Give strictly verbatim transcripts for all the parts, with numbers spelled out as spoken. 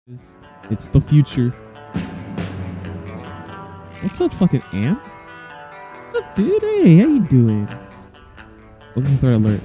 It's, it's the future. What's up, fucking ant? What's up, dude? Hey, how you doing? What's the threat alert?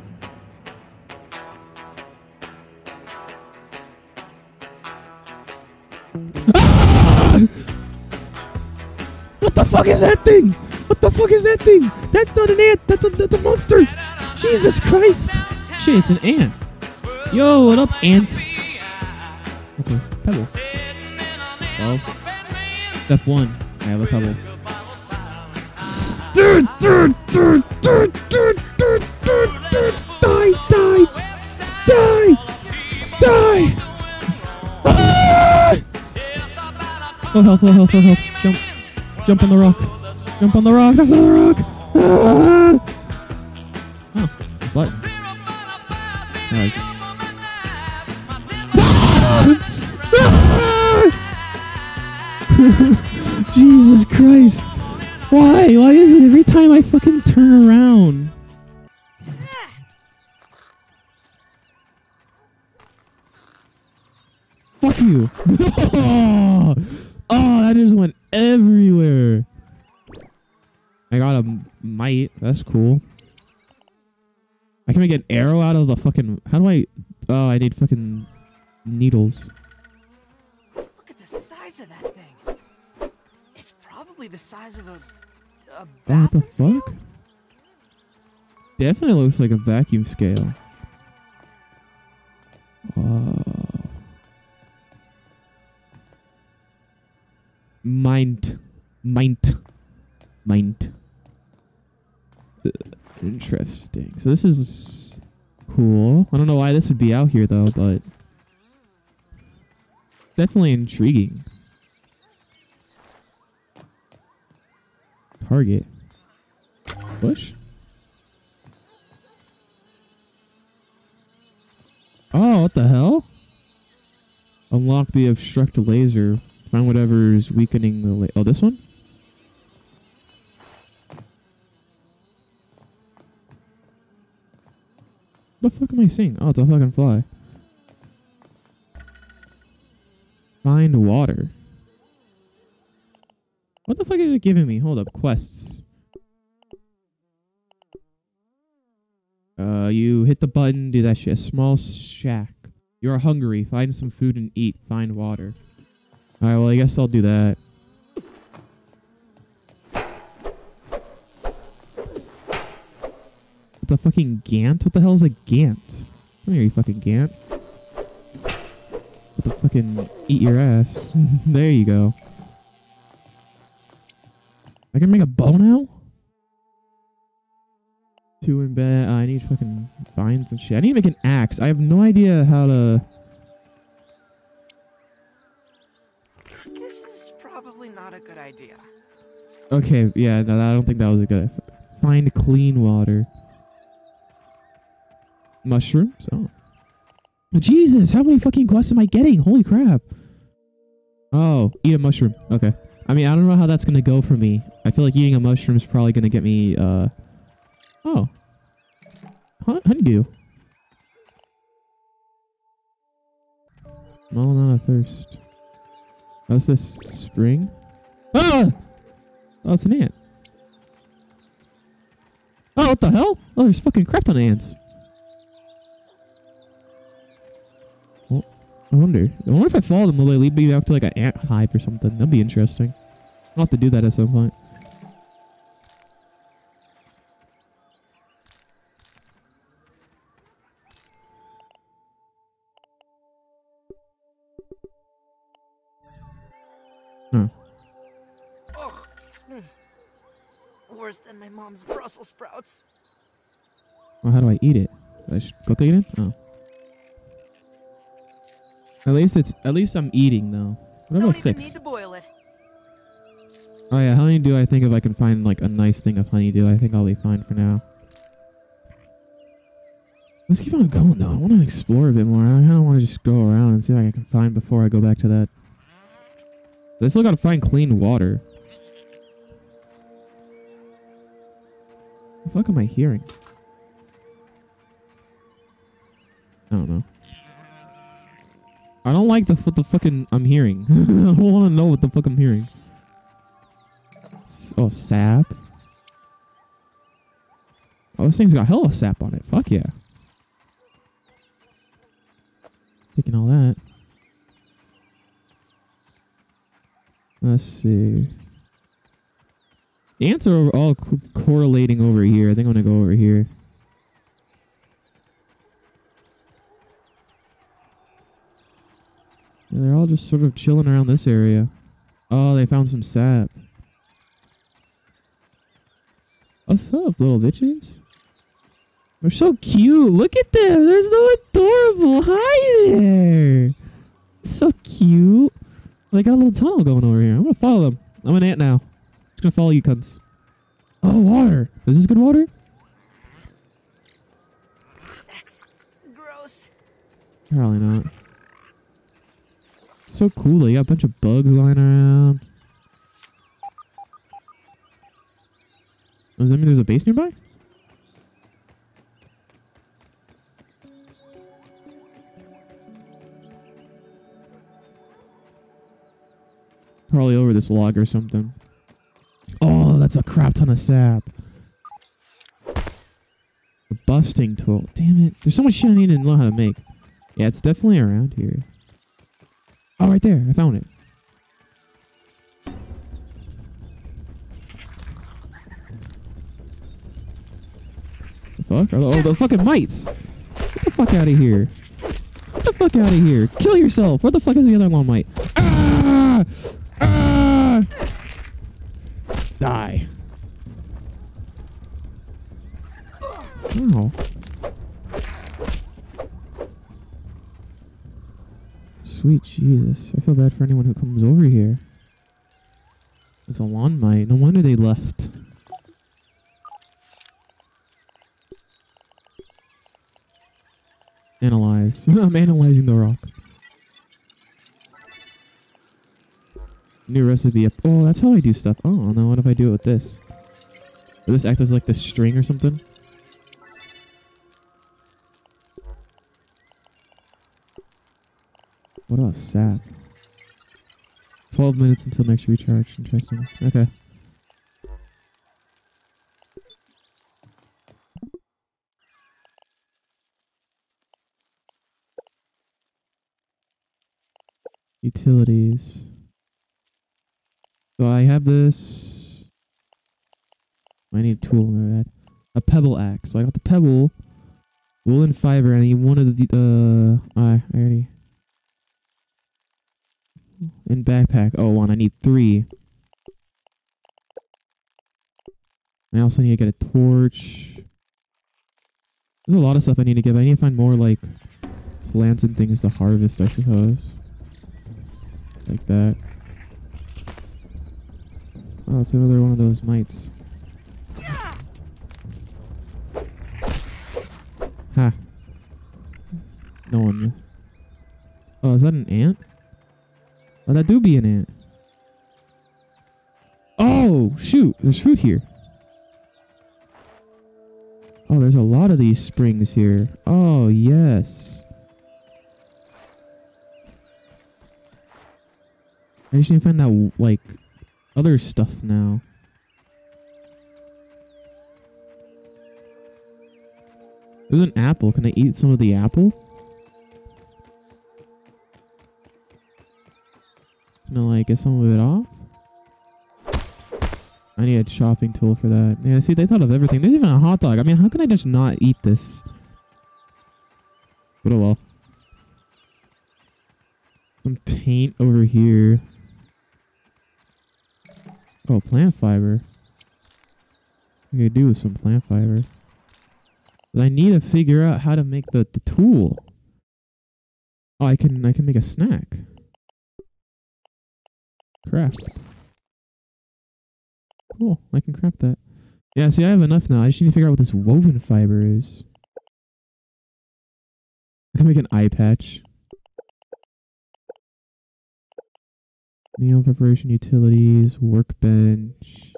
Ah! What the fuck is that thing? What the fuck is that thing? That's not an ant. That's a that's a monster. Jesus Christ! Shit, it's an ant. Yo, what up, ant? What's a pebble? Well, step one. I have a pebble. Dude, dude, dude, dude, dude, dude, dude, dude, die, die, die, die. Ah! Oh, help, oh, help, oh, help. Jump, jump on the rock. Jump on the rock. That's on the rock. Ah! Oh, a button. Alright. Jesus Christ. Why? Why is it every time I fucking turn around? Fuck you. Oh, oh, that just went everywhere. I got a mite. That's cool. I can make an arrow out of the fucking... How do I... Oh, I need fucking needles. Look at the size of that thing. It's probably the size of a, a What bathroom the scale? fuck? Definitely looks like a vacuum scale. Uh, mind. Mind. Mind. Uh, interesting. So this is cool. I don't know why this would be out here though, but definitely intriguing. Target. Bush? Oh, what the hell? Unlock the obstruct laser. Find whatever is weakening the la- Oh, this one? What the fuck am I seeing? Oh, it's a fucking fly. Find water. What the fuck is it giving me? Hold up. Quests. Uh, you hit the button, do that shit. Small shack. You are hungry. Find some food and eat. Find water. Alright, well, I guess I'll do that. What's a fucking Gant? What the hell is a Gant? Come here, you fucking Gant. What the fucking eat your ass. There you go. I can make a bow now? Two in bed. Uh, I need fucking vines and shit. I need to make an axe. I have no idea how to... This is probably not a good idea. Okay, yeah, no, I don't think that was a good... Find clean water. Mushrooms? Oh. Jesus, how many fucking quests am I getting? Holy crap. Oh, eat a mushroom. Okay. I mean, I don't know how that's going to go for me. I feel like eating a mushroom is probably going to get me, uh... Oh. Hon honeydew. Small amount of thirst. What's this? Spring? Ah! Oh, it's an ant. Oh, what the hell? Oh, there's fucking crap ton of ants. Well, I wonder. I wonder if I follow them, will they lead me back to like an ant hive or something? That'd be interesting. I'll have to do that at some point. Huh. Ugh. Mm. Worse than my mom's Brussels sprouts. Well, how do I eat it? Do I just cook it in? Oh. At least it's at least I'm eating though. What about Don't even six? need to boil it. Oh yeah, honeydew. I think if I can find like a nice thing of honeydew, I think I'll be fine for now. Let's keep on going though. I want to explore a bit more. I kind of want to just go around and see what I can find before I go back to that. I still gotta find clean water. What the fuck am I hearing? I don't know. I don't like the what the fucking I'm hearing. I don't want to know what the fuck I'm hearing. S oh, sap. Oh, this thing's got hella sap on it. Fuck yeah. Taking all that. Let's see. The ants are all co correlating over here. I think I'm gonna go over here. Yeah, they're all just sort of chilling around this area. Oh, they found some sap. What's up, little bitches? They're so cute. Look at them. They're so adorable. Hi there. So cute. They got a little tunnel going over here. I'm gonna follow them. I'm an ant now. Just gonna follow you cunts. Oh, water. Is this good water? Gross. Probably not. So cool. They got a bunch of bugs lying around. Does that mean there's a base nearby? Probably over this log or something. Oh, that's a crap ton of sap. The busting tool. Damn it. There's so much shit I need to know how to make. Yeah, it's definitely around here. Oh, right there. I found it. The fuck? Oh, the fucking mites. Get the fuck out of here. Get the fuck out of here. Kill yourself. Where the fuck is the other one mite? Ah! Ah! Die. Ow. Sweet Jesus. I feel bad for anyone who comes over here. It's a lawn mite. No wonder they left. Analyze. I'm analyzing the rock. New recipe up. Oh, that's how I do stuff. Oh, now what if I do it with this? Will this act as like the string or something? What else? Sap. twelve minutes until next recharge. Interesting. Okay. Utilities. So I have this. I need a tool in my bed. A pebble axe. So I got the pebble, woolen fiber, and I need one of the. Uh, I already. In backpack. Oh, one. I need three. I also need to get a torch. There's a lot of stuff I need to get. I need to find more like plants and things to harvest, I suppose. Like that. Oh, it's another one of those mites. Ha. No one. Oh, is that an ant? Oh, that do be an ant. Oh, shoot. There's fruit here. Oh, there's a lot of these springs here. Oh, yes. I just need to find that, like, other stuff now. There's an apple. Can I eat some of the apple? Can I, like, get some of it off? I need a chopping tool for that. Yeah, see, they thought of everything. There's even a hot dog. I mean, how can I just not eat this? But oh well. Some paint over here. Oh, plant fiber. What can I do with some plant fiber? But I need to figure out how to make the, the tool. Oh, I can I can make a snack. Craft. Cool, I can craft that. Yeah, see, I have enough now. I just need to figure out what this woven fiber is. I can make an eye patch. Meal preparation utilities, workbench,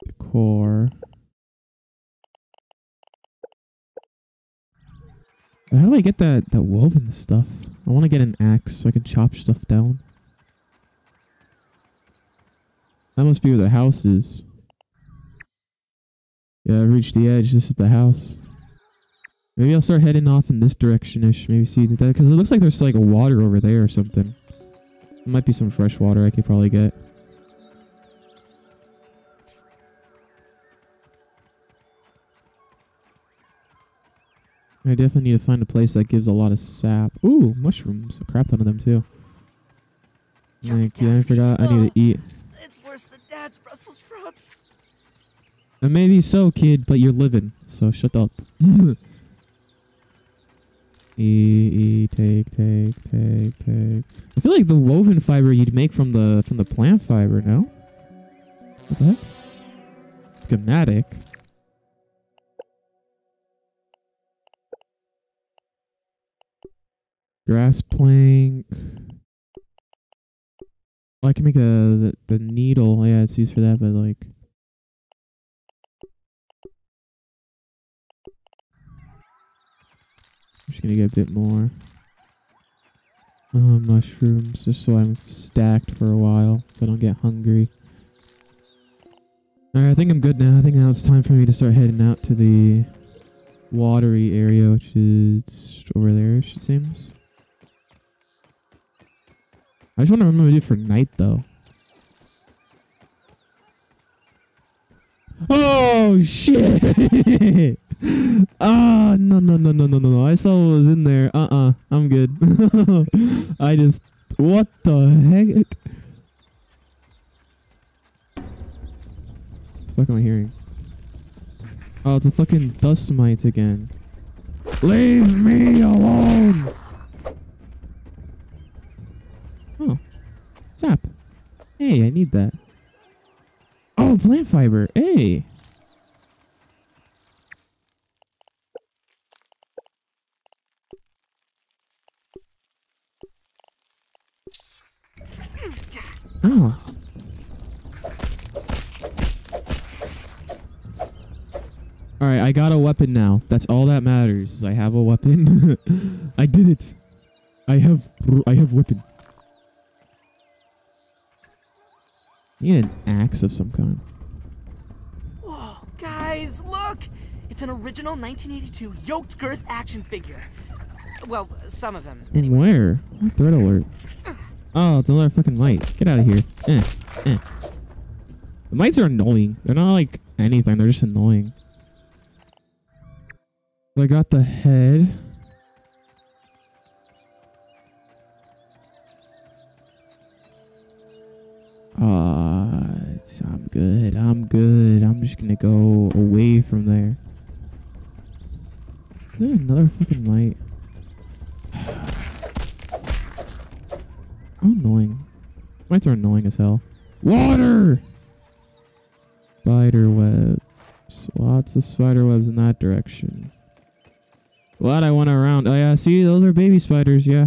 decor. How do I get that, that woven stuff? I want to get an axe so I can chop stuff down. That must be where the house is. Yeah, I've reached the edge. This is the house. Maybe I'll start heading off in this direction-ish. Maybe see that, because it looks like there's like a water over there or something. There might be some fresh water I could probably get. I definitely need to find a place that gives a lot of sap. Ooh, mushrooms. A crap ton of them too. Like, yeah, I forgot. I need to eat. It's worse than Dad's Brussels sprouts. And maybe so, kid, but you're living, so shut up. E, e, take, take, take, take. I feel like the woven fiber you'd make from the from the plant fiber, no? What the heck? Schematic. Grass plank. Oh, I can make a the, the needle. Yeah, it's used for that, but like. I'm just gonna get a bit more. Uh, mushrooms, just so I'm stacked for a while, so I don't get hungry. Alright, I think I'm good now. I think now it's time for me to start heading out to the watery area, which is over there, it seems. I just want to remember to do for night, though. Oh, shit! Ah, no, no, no, no, no, no, no. I saw what was in there. Uh-uh. I'm good. I just... What the heck? What the fuck am I hearing? Oh, it's a fucking dust mite again. Leave me alone! Oh. Sap. Hey, I need that. Oh, plant fiber. Hey. Oh. Alright, I got a weapon now. That's all that matters. Is I have a weapon. I did it. I have I have weapon. I need an axe of some kind. Whoa, guys, look! It's an original nineteen eighty-two yoked girth action figure. Well, some of them. Anyway. Where? What threat alert? Oh, it's another fucking mite. Get out of here. Eh, eh. The mites are annoying. They're not like anything. They're just annoying. I got the head. Ah, uh, I'm good. I'm good. I'm just gonna go away from there. Is there another fucking mite? How annoying. Mites are annoying as hell. Water! Spider webs. Lots of spider webs in that direction. Glad I went around. Oh yeah, see, those are baby spiders, yeah.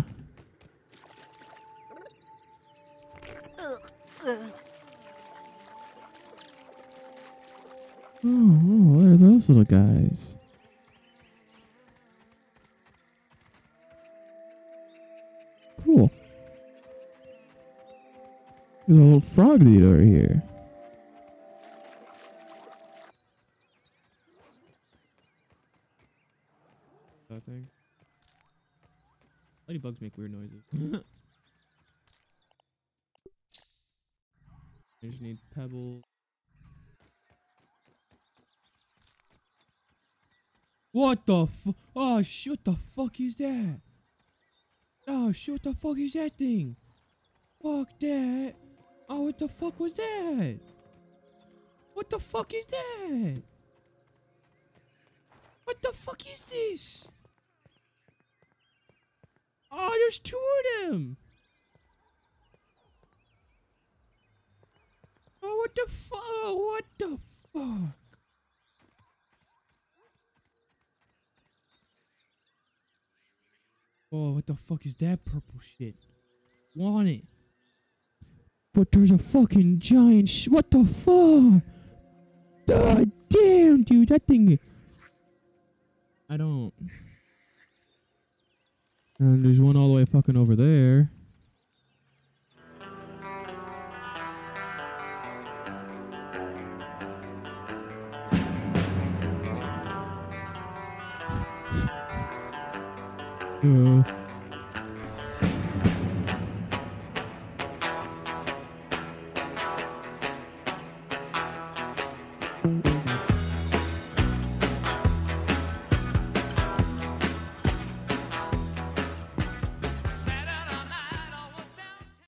Oh, oh, what are those little guys? Cool. There's a little frog dude over here. That thing. Ladybugs make weird noises. I just need pebbles. What the fu- Oh, shit, what the fuck is that? Oh, shit, what the fuck is that thing? Fuck that. Oh, what the fuck was that? What the fuck is that? What the fuck is this? Oh, there's two of them. Oh, what the fuck? What the fuck? Oh, what the fuck is that purple shit? Want it. But there's a fucking giant sh- What the fuck? God damn, dude, that thing... I don't... And there's one all the way fucking over there. Uh,